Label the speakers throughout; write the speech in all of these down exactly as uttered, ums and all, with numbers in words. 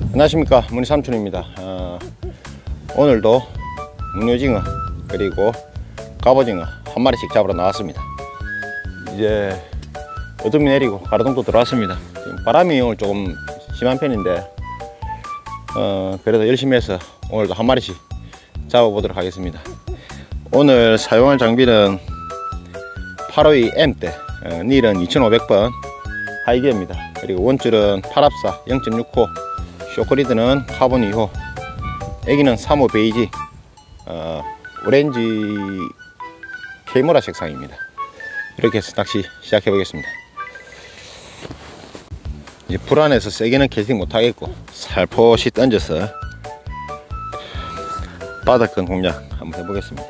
Speaker 1: 안녕하십니까, 문희삼촌입니다. 어, 오늘도 문효징어 그리고 갑오징어 한 마리씩 잡으러 나왔습니다. 이제 어둠이 내리고 가로등도 들어왔습니다. 지금 바람이 오늘 조금 심한 편인데 어, 그래도 열심히 해서 오늘도 한 마리씩 잡아보도록 하겠습니다. 오늘 사용할 장비는 팔오이 M대, 어, 닐은 이천오백 번 하이기어입니다. 그리고 원줄은 팔 합사 영 점 육 호, 쇼크리드는 카본 이 호, 애기는 삼 호 베이지, 어, 오렌지 케이모라 색상입니다. 이렇게 해서 낚시 시작해 보겠습니다. 이제 불 안에서 세게는 캐스팅 못하겠고 살포시 던져서 바닥근 공략 한번 해보겠습니다.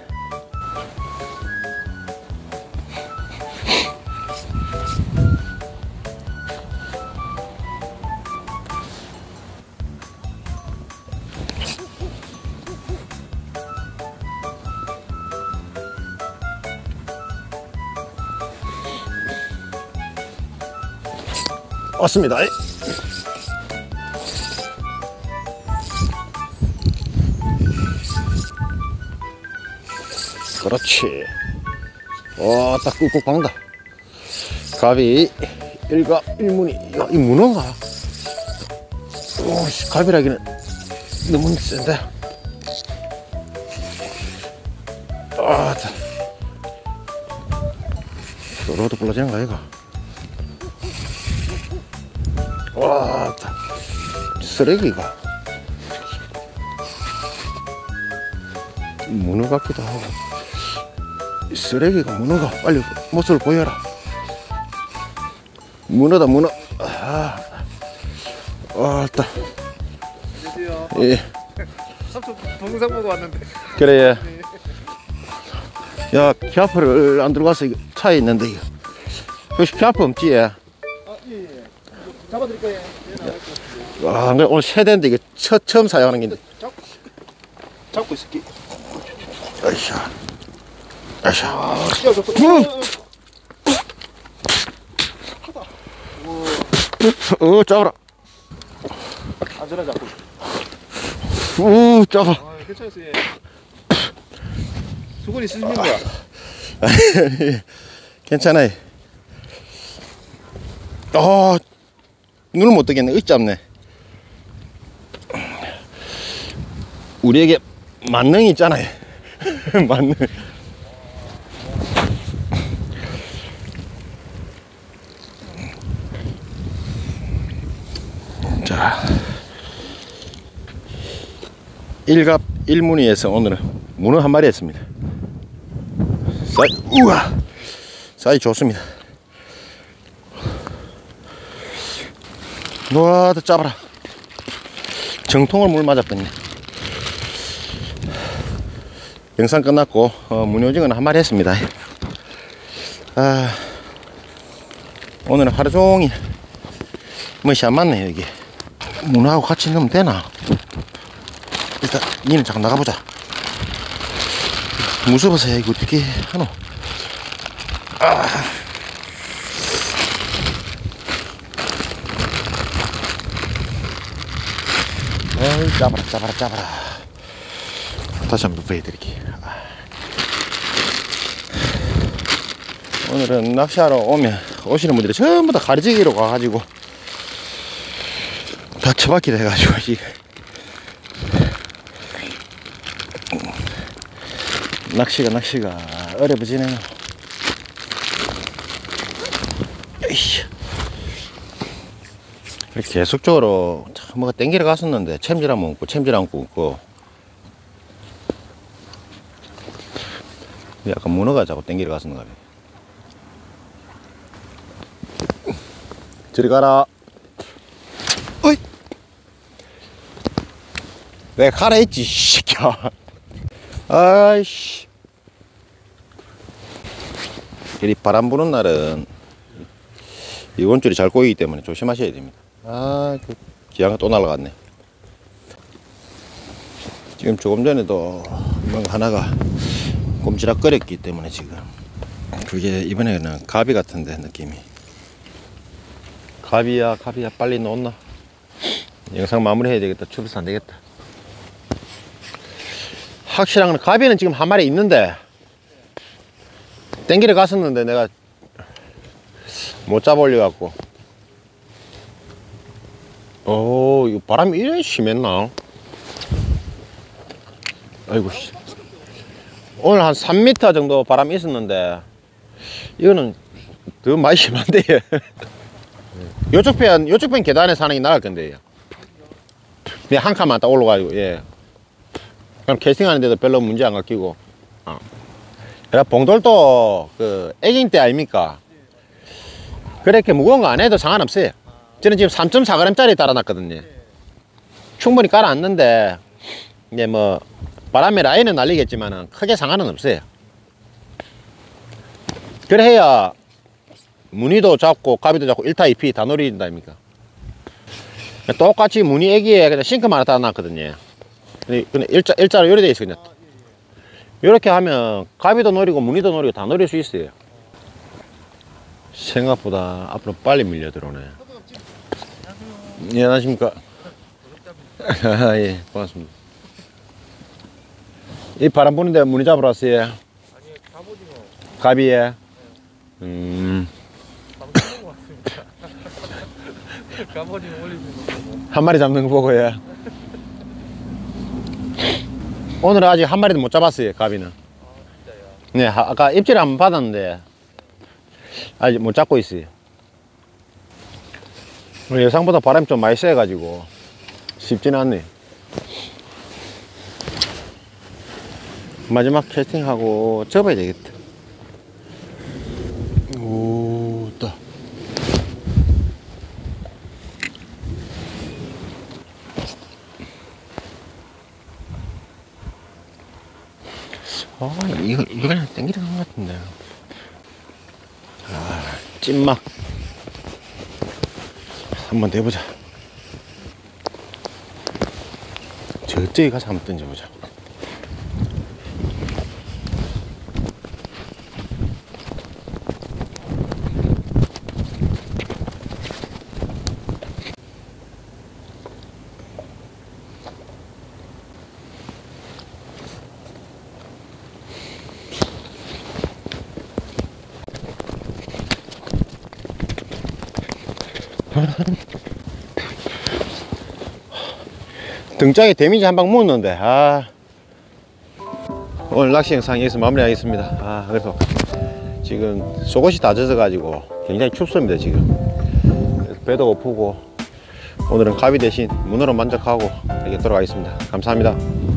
Speaker 1: 왔습니다. 그렇지. 와, 딱 꾹꾹 박는다. 갑이 일갑 일문이. 야, 이 문어가 오씨, 갑이라기는 너무 센데. 아, 로드 불러지는 거 이거. 와, 쓰레기가 문어 같기도 하고. 쓰레기가 문어가. 빨리 모습을 보여라. 문어다 문어. 아, 왔다.
Speaker 2: 안녕하세요.
Speaker 1: 예.
Speaker 2: 삼촌 동영상 보고 왔는데.
Speaker 1: 그래. 야, 키아프를 안 들고 와서 이거 차에 있는데 이거. 혹시 키아프 없지?
Speaker 2: 아, 예, 예. 잡아드릴까요? 예,
Speaker 1: 와, 오늘 세대인데 이게 첫, 처음 사용하는 건데.
Speaker 2: 잡고, 잡고 있을게.
Speaker 1: 아이샤. 아이샤.
Speaker 2: 아, 씌워졌어.
Speaker 1: 어, 잡아라.
Speaker 2: 안전하 잡고.
Speaker 1: 우, 잡아.
Speaker 2: 아, 괜찮았어요. 예. 수건이 쓰시는 거야.
Speaker 1: 괜찮아요. 아, 눈을 못 뜨겠네. 으, 잡네. 우리에게 만능이 있잖아요. 만능. 자, 일갑 일무늬에서 오늘은 문어 한 마리 했습니다. 사이, 우와, 사이 좋습니다. 와, 더 잡아라. 정통을 물 맞았더니. 영상 끝났고 어, 문효징어는 한 마리 했습니다. 아, 오늘은 하루 종일 멋이 안 맞네요. 이게 문어하고 같이 넣으면 되나? 일단 니는 잠깐 나가보자. 무서워서 이거 어떻게 하노? 아. 에이, 잡아라 잡아라 잡아라. 다시 한번 보여드릴게요. 오늘은 낚시하러 오면 오시는 분들이 전부 다 가리지기로 가가지고 다 처박기도 해가지고 낚시가 낚시가 어려워지네요. 계속적으로 뭐가 땡기러 갔었는데 챔질 한번 웃고 챔질 한번 웃고 약간 문어가 자꾸 땡기러 갔었는가 봐요. 저리 가라. 어이, 내가 가라 했지, 새끼야. 아이씨. 이리 바람 부는 날은 이 원줄이 잘 꼬이기 때문에 조심하셔야 됩니다. 아, 그 기아가 또 날아갔네. 지금 조금 전에도 뭔가 하나가 꼼지락거렸기 때문에 지금 그게 이번에는 가비 같은데 느낌이. 가비야 가비야 빨리 놓나? 영상 마무리해야 되겠다. 추워서 안 되겠다. 확실한 건 가비는 지금 한 마리 있는데 땡기러 갔었는데 내가 못 잡아올려 갖고. 오, 이거 바람이 이래 심했나? 아이고 씨. 오늘 한 삼 미터 정도 바람이 있었는데 이거는 더 많이 심한데. 요쪽 편 요쪽 편 계단에 사는 게 나을 건데요. 그냥 한 칸만 딱 올라가지고. 예. 그럼 캐스팅하는데도 별로 문제 안 갖기고. 어. 내가 봉돌도 그 애깅 때 아닙니까? 그렇게 무거운 거 안 해도 상관없어요. 저는 지금 삼 점 사 그램짜리 달아놨거든요. 충분히 깔아놨는데 이제 뭐 바람에 라인은 날리겠지만 크게 상관은 없어요. 그래야 무늬도 잡고 가비도 잡고 일 타 이 피 다 노린다 아닙니까? 똑같이 무늬 애기에 그냥 싱크만 하나 달아놨거든요. 근데 일자, 일자로 요리 돼 있어. 그냥 요렇게 하면 가비도 노리고 무늬도 노리고 다 노릴 수 있어요. 생각보다 앞으로 빨리 밀려 들어오네. 예, 안녕하십니까. 예, 고맙습니다. 이 바람 부는데 무늬 잡으러 왔어요.
Speaker 2: 아니, 갑오징어.
Speaker 1: 가비에. 음.
Speaker 2: 방송 보고 왔습니다. 갑오징어 올리는 거 보고.
Speaker 1: 한 마리 잡는 거 보고, 예. 오늘 아직 한 마리도 못 잡았어요, 가비는.
Speaker 2: 아, 진짜요?
Speaker 1: 네, 아- 아까 입질을 한번 받았는데 아직 못 잡고 있어요. 오늘 예상보다 바람이 좀 많이 세가지고 쉽지는 않네. 마지막 캐스팅하고 접어야 되겠다. 오, 따. 아, 이거, 이거 그냥 땡기는 것 같은데. 아, 찐막. 한번 내보자. 저쪽에 가서 한번 던져보자. 등짝에 데미지 한 방 묻었는데. 아, 오늘 낚시 영상 여기서 마무리하겠습니다. 아, 그래서 지금 속옷이 다 젖어 가지고 굉장히 춥습니다 지금. 그래서 배도 고프고 오늘은 가비 대신 문어로 만족하고 이렇게 돌아가겠습니다. 감사합니다.